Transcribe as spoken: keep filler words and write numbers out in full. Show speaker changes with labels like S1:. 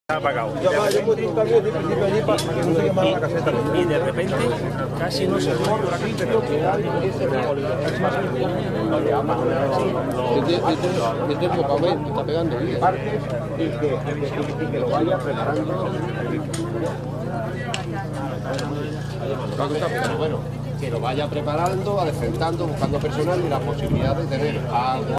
S1: apagado.
S2: Yo, yo he puesto un cambio de principio allí para que no se quemara la caseta.
S1: Y de repente casi no se ve por aquí, pero que
S3: Este es poca vez, está pegando.
S2: Partes y que, y que lo vaya preparando.
S3: Pero bueno, que lo vaya preparando, adecentando, buscando personal y la posibilidad de tener algo.